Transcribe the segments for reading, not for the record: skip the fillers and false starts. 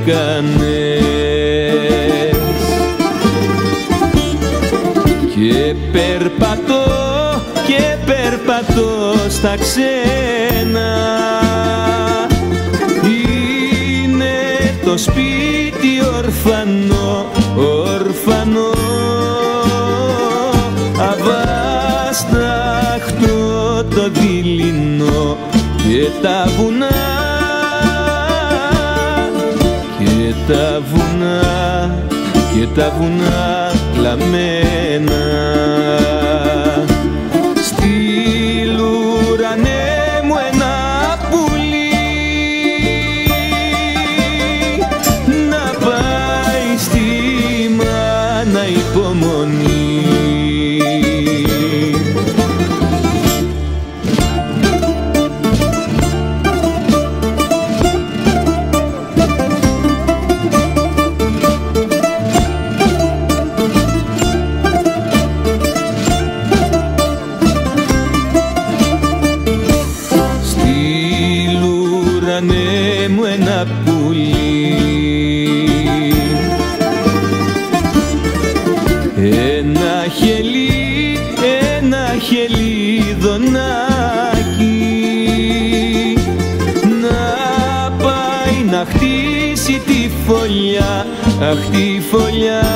έκανες. Και περπατώ στα ξένα. Είναι το σπίτι ορφανό, ορφανό, αβάσταχτο το δειλινό, και τα βουνά, και τα βουνά, και τα βουνά κλαμμένα. Στείλ' ουρανέ μου ένα πουλί να πάει στη μάνα υπομονή. Κάνε μου ένα πουλί, ένα χελί, ένα χελιδονάκι, να πάει να χτίσει τη φωλιά, αχ τη φωλιά,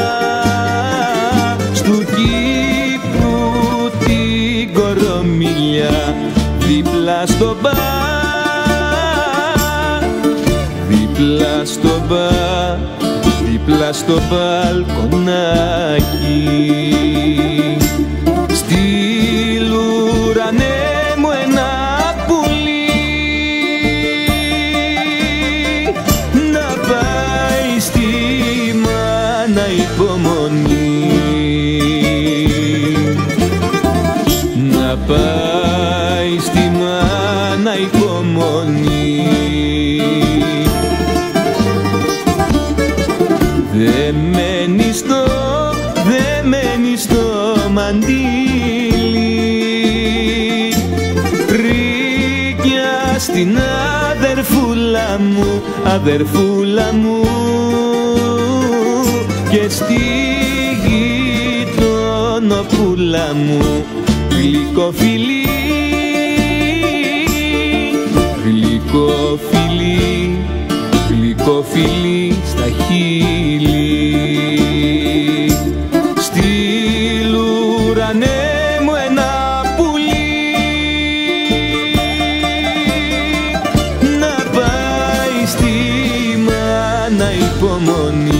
στου κήπου την κορομιλιά, δίπλα στο μπαρ, δίπλα στο μπαλκονάκι. Στείλ' ουρανέ μου ένα πουλί να πάει στη μάνα υπομονή, να πάει στη μάνα υπομονή. Δεμένη στο μαντίλι, πρίκια στην αδερφούλα μου, αδερφούλα μου, και στη γειτονοπούλα μου, γλυκοφιλί, γλυκοφιλί, γλυκοφιλί στα χείλη. Στείλ' ουρανέ μου ένα πουλί να πάει στη μάνα υπομονή.